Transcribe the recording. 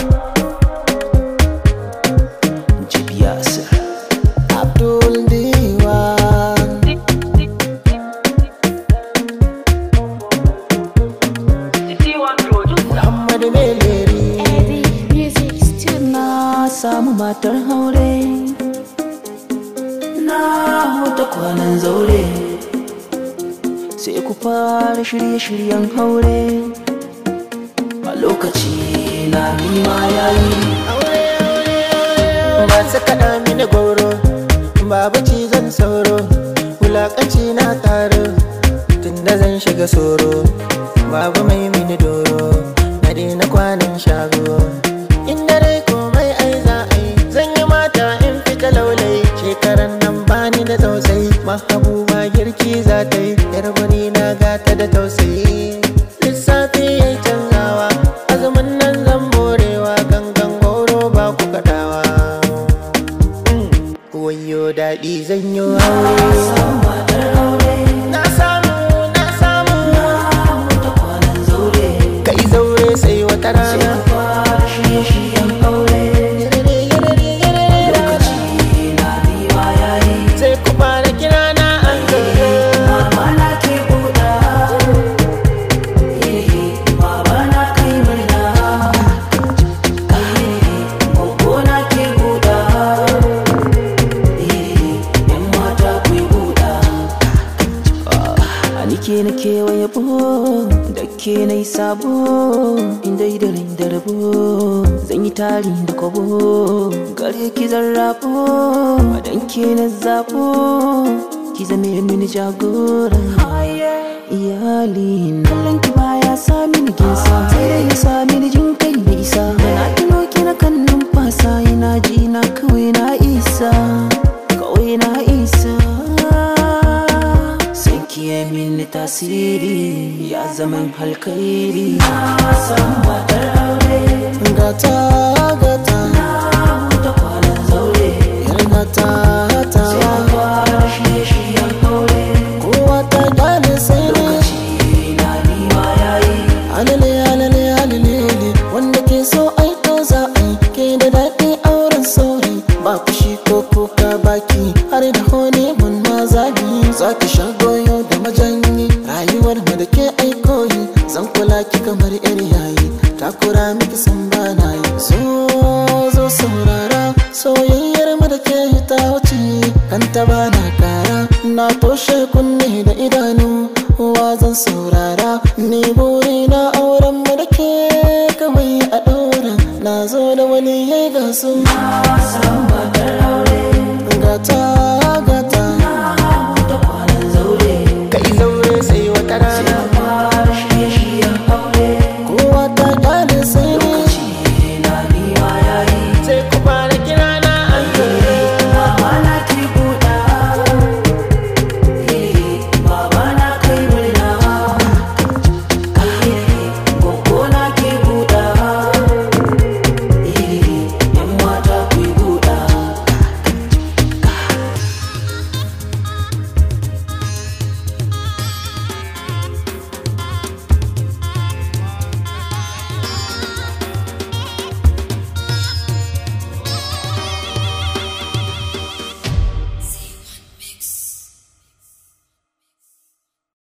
Jibiasa Abdul Diwan Muhammad Meleri Music Studio. Na samu matar haure, na huta kwanan zaure, sai ku fara shirye-shiryen haure. A lokaci na nima yayi ba su kaɗa mini goro, babu cizon sauro, wulaƙanci na taro, tunda zan shiga soro, babu mai mini doro, na daina kwanan shago. In dare komai ai za a yi, zan yi mata in fita laulai, shekaran nan bani da tausayi, mahabuba girki za ta yi, yar gwani na gata da tausayi. Lissafi ya yi canzawa, azumin nan zan morewa, gangan goro ba ku kaɗawa. Wayo daɗi zan yi aure, na samu huta kwanan zaure, kai zaure sai wata rana. Sai ku fara kirana an zaure, mama na ke buɗa, baba na kai murna, gogo na ke buɗa, yan mata ku yi buɗa. Anike na kewaye bo, da ke na yi sabo, inda idarin da rabo, zan yi tari da kwabo, gare ki zarrabo, madan ke na zabo, ki zame mini jagora. Iyali kallon ki baya sa mini ginsa, sai dai ya sa mini jin kai mai isa, da na tuno ki na kan numfasa, ina ji na kawai na isa, kawai na isa. Sai ki yi mini tasiri, ya zaman halkairi. Na samu matar aure, gata gata, na huta kwanan zaure, yar gata ta, sai fara shirye-shiryen aure. Kowa ta gane sai ne, lokaci na nima yayi. Alale alale alale, wanda ke so ai to za ai, ke da daɗi auren sauri, ba fushi ko kuka baki, har da hone mun ma zabi. Za ki sha goyo da majanyi, rayuwar mu da ke aikoyi, zan kula ki kamar yar yayi, takura miki san bana yi. Zo saurara, soyayyar mu da ke ta wuce, kanta bana kara, na toshe kunne da idanu, wa zan saurara. Ni buri na auren mu da ke kawai a ɗaura, na zo da wani yayi gasu. Na samu matar aure, gata